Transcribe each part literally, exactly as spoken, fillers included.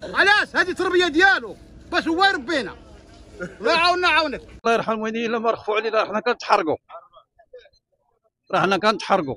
علاش هذه التربيه ديالو باش هو يربينا. الله يعاوننا عاونك. الله يرحم والديه لما رخفوا علينا حنا كنتحرقوا، راه حنا كنتحرقوا.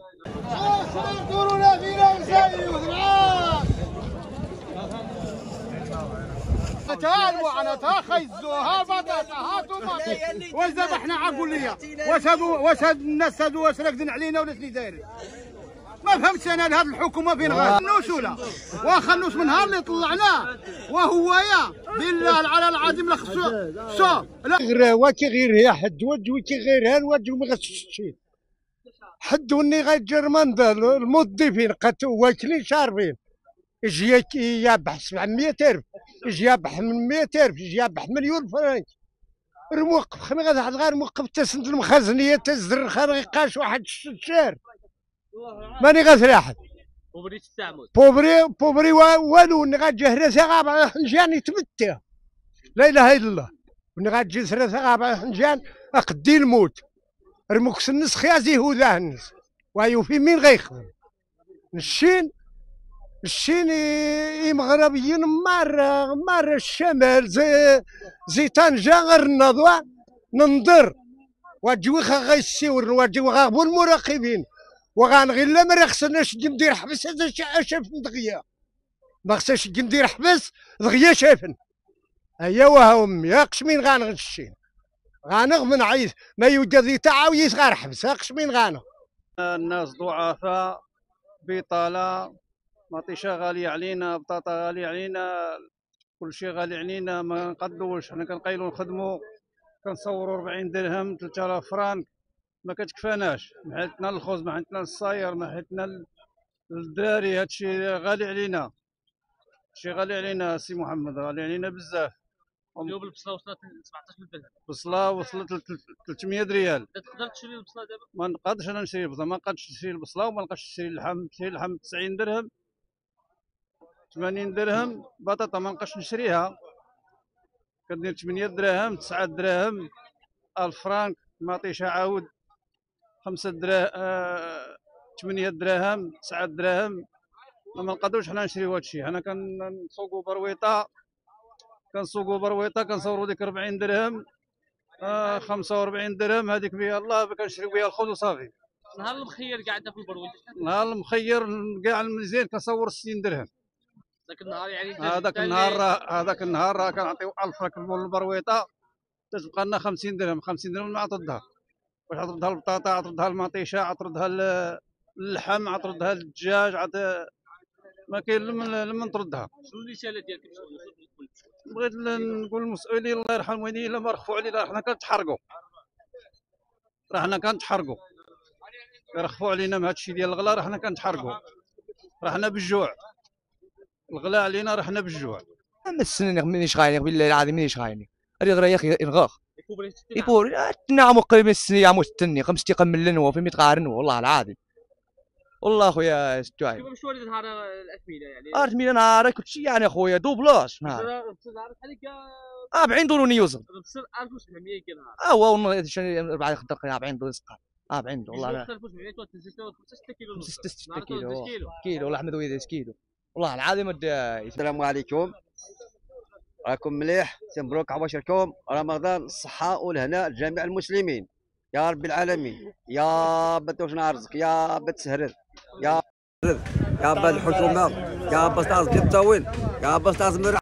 تعالوا انا تا خيزوها بطاطا هاتوا بطاطا واش دابا حنا عقول ليا واش هادو واش هاد الناس هادو واش راكدين علينا ولا شنو دايرين؟ ما فهمتش انا لهاد الحكومه فين غادي نوش ولا واخا نوش من نهار اللي طلعناه وهو يا بالله على العظيم لا خصو شوف لا غير هو كيغير هي حد وجه وكيغيرها الوجه وما غتشتي حد وني غيجر من الموظفين قاتو واكلين شاربين يجي يابح سبعمية ألف يجي يابح ثمنمية ألف يجي يابح مليون فرنك الموقف خمي غادي واحد غير موقف تسند المخازنيه تزر خريقاش واحد الشهر ماني غتلاحظ بوبري التعامل بوبري بوبري والو ني غتجي هراسه غابع حنجان يتمتع لا اله الا الله وني غتجي هراسه غابع حنجان اقدي الموت رموك الناس خيازي هوذاه الناس وايو في مين غيخدم الشين الشين مغربيين مار مار الشمال زي زي طنجة غير النضوى ننظر واجوي خا غيسيور واجوي غابو المراقبين وغنغي لا ما خصناش ندير حبس هذا شافن دغيا ما خصناش ندير حبس دغيا شافن هيا وها امي اقش مين غنغشين غانغ من عيث ما يوجد تعاويس غير حبس اقش مين غانغ. الناس ضعفاء بطاله مطيشه غاليه علينا بطاطا غاليه علينا كل شيء غالي علينا ما نقدوش حنا كنقيلوا نخدموا كنصوروا أربعين درهم ثلاثة آلاف فرانك ما كتكفاناش ما حيتنا الخبز ما حيتنا الصاير ما حيتنا الدراري هادشي غالي علينا هادشي غالي علينا سي محمد غالي علينا بزاف. اليوم البصله وصلت سبعطاش ألف درهم البصله وصلت ل ثلاثمية ريال. تقدر تشري البصله دابا؟ ما نقدرش انا نشري البصله ما نقدرش نشري البصله وما نقدرش نشري اللحم نشري اللحم تسعين درهم ثمانين درهم بطاطا ما نبقاش نشريها كدير ثمانية دراهم تسعة دراهم ألف فرانك مطيشه عاود خمسة دراهم آه ثمانية دراهم تسعة دراهم ما نقدروش حنا نشريو هادشي. حنا كنسوقو برويطه كنسوقو برويطه كنصورو ديك أربعين درهم آه خمسة وأربعين درهم هذيك بها الله كنشريو بها الخبز وصافي. نهار المخير قاعده في البرويطه نهار المخير كاع المزيان كنصور ستين درهم ذاك النهار يعني هذاك النهار هذاك النهار راه كنعطيو ألف فرانك للبرويطه تتبقى لنا خمسين درهم خمسين درهم ما عطردها واش عطردها البطاطا عطردها المطيشه عطردها اللحم عطردها الدجاج عط... ما كاين لمن تردها. شنو الرساله ديالك؟ بغيت نقول للمسؤولين الله يرحم والديه لما رخفوا علينا حنا كنتحرقوا راه حنا كنتحرقوا كيرخفوا علينا من هادشي ديال الغلا راه حنا كنتحرقوا راه حنا بالجوع الغلا علينا راه حنا بالجوع. ما السنين مانيش غايني بالله العظيم مانيش غايني هذه غير يا اخي انغاخ يبور نعم قريب من السنين عمو تني خمس دقائق من لنو في متقارن والله العظيم والله اخويا ستوعب. كيفاش مشوار نهار الاثمنه يعني؟ الاثمنه نهار كل شيء يعني اخويا دوبلاش نهار أربعين دولار نيوزن بصير ألف وسبعمية كنهار اه والله أربعة خدق أربعين دولار سقط أربعين دولار والله ألف وسبعمية ستة كيلو ستة كيلو كيلو والله احمد ويدي كيلو والله العظيم. السلام عليكم راكم مليح مبروك عواشركم رمضان الصحة والهناء لجميع المسلمين يا رب العالمين يا بتوش نارزك يا بتسهرر يا يا بد الحكومة يا بستاز الطويل يا بستاز مر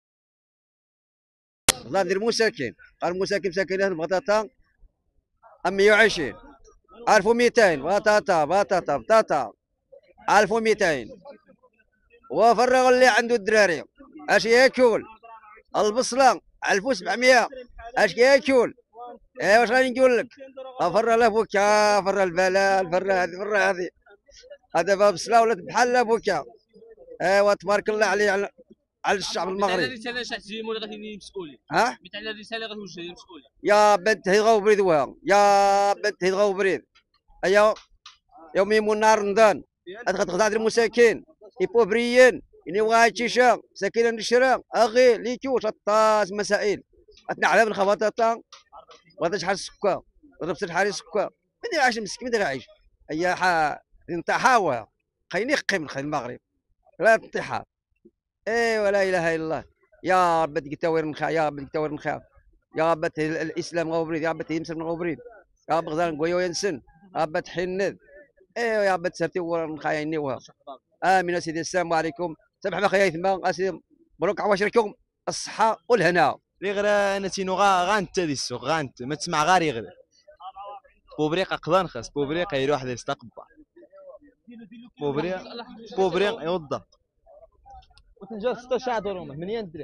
الله ندير مساكين المساكين مساكين بطاطا مية وعشرين ألف ومئتين بطاطا بطاطا بطاطا ألف ومئتين وفرغ اللي عنده الدراري اش ياكل البصله ألف وسبعمية اش ياكل ايه واش غادي نقول لك فرغ لابوكا فرغ البلال فرغ هذه فرغ هذه هذا باب الصلاه ولات بحال بوكا ايوا تبارك الله عليه على, على الشعب المغربي. مثل الرساله شحال تجيبوا اللي غادي مسؤولين ها مثل الرساله غتوجه للمسؤولين يا بنت هيغا وبريد وها يا بنت هيغا وبريد ايوا يوم يمون نهار رمضان غتغدا المساكين يبوبريين إني واحد شيشة ساكنة الشارع أغي ليكوش الطاس مسائل أتنعلم الخبطة وهذا شحال السكر وهذا شحال السكر من اللي عايش مسكين من اللي عايش هي حا انتحاوها خليني قيم الخير المغرب لا انتحار اي ولا اله الا الله. يا رب بدك تاوير نخا، يا رب بدك تاوير نخا، يا رب الاسلام غوبريد، يا رب يمسر من غوبريد، يا رب غزال قوي وينسن، يا رب تحنذ، ايوا يا رب تسرتي ورنخا ينيوها. امين سيدي. السلام عليكم. سمح بخيا يثما اسيدي، مبروك عواشركم الصحه والهنا. لي غير انا تينو غا غانت دي السوق غانت ما تسمع غير يغير بوبريق قضان خاص بوبريق يروح يستقبل بوبريق بوبريق يوضح وتنجا ستة شهور روما من يندري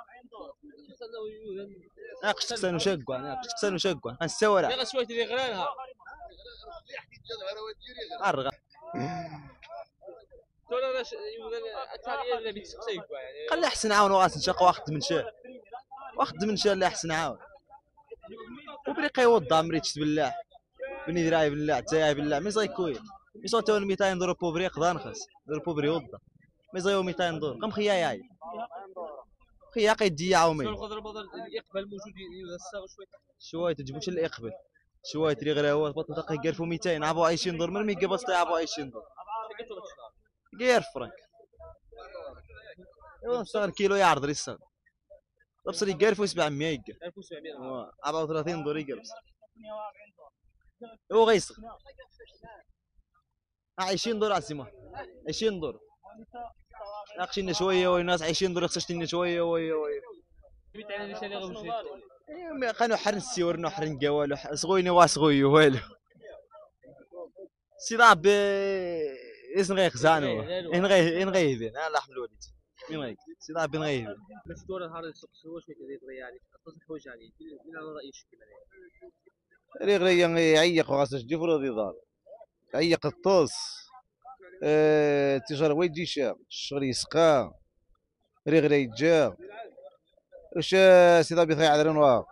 ناقش تكسن وشقوا ناقش تكسن وشقوا نسوي لا غا شويه اللي غرانها ارغى تولى راش التاليه اللي بيتسقسيكوا يعني خلي احسن عاون واس نشق واخد من شاه واخد من شاه اللي احسن عاون بوبريق يوضح مريتش بالله بني دراي بالله تاي بالله مي زاي كوي مي صوت مئتين دور بوبريق ضانخس دور بوبري يوضح مي زايو مئتين دور قام خيا ياي خيا قيدي يعاومي يقبل موجود يوسع شويه شويه تجيبوش اللي يقبل شويه تري غير هو بطل دقيق يقرفوا مئتين عبوا عايشين دور مرمي قبص عبوا عايشين دور غير فرنك ايوا نشتغل كيلو يعرض لسه بصري يقرفوا سبعمية يقرف ألف وسبعمية أربعة وثلاثين دور يقرف هو غيسخ عايشين دور عسيمة عايشين دور ناقشين شويه والناس عايشين دور خصشتني شويه وي وي بيت على اللي شالي غوشي كانوا حرن السيور نو حرن قوالو صغويني واسغوي والو سي ب اسن غير خزانو ان غير ان غير انا لا حمل وليد من غير سي ضاب غير باش دور نهار السوق سوا شويه اللي يعني تصلح حوايج عليه من على رايي الشكل ريغ ريغ يعيق وغاسش جفر ذي ضار يعيق الطوس اه تجار ويجي شام الشغل يسقى ريغ ريغ جا واش سي ضابي ثاي عذرن واق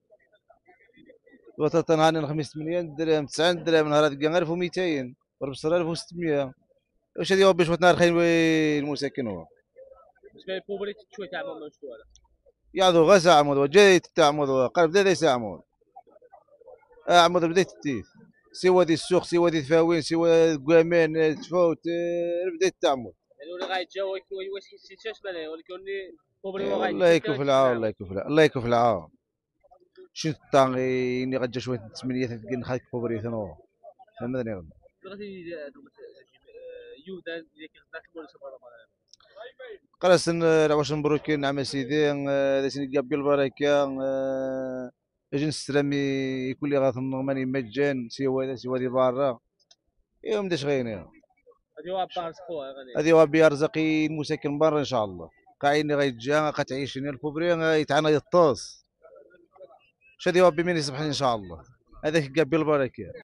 وطن هاني خمسة مليون درهم تسعة درهم نهار غير ألف ومئتين وربصر ألف وستمية واش هذه باش وتنار خاين المساكن هو باش ما يبوبريت شويه تاع ماما شويه يعضو غا ساعة عمود جاي تعمود قال بدا ليس عمود عمود بديت تيف سوا دي السوق سوا دي الفاوين سوا قوامان تفوت بديت تعمود يعني ولا غايت جا واش حسيتش بالي ولكن بوبري وغايت الله يكون في العون الله يكون في العون الله يكون في العون شنو الطاغي اني غجا شويه ثمانية تلقى نخايك بوبري ثنو فهمتني غدا دلوقتي يودا اللي كيخدم ولا صبر قراسن واش مبروكين نعم سيدي لازم قبل البركه اجي نستلمي يكون لي غاث ماني مجان سوا هذا سوا دي برا يوم داش غيني هذه هو بارس خويا غادي هذه هو بيرزقي المساكن برا ان شاء الله قاعدين غيتجا قتعيشني الكوبري يتعانى يطوس شادي ربي من يسبحني ان شاء الله هذاك قبل البركه.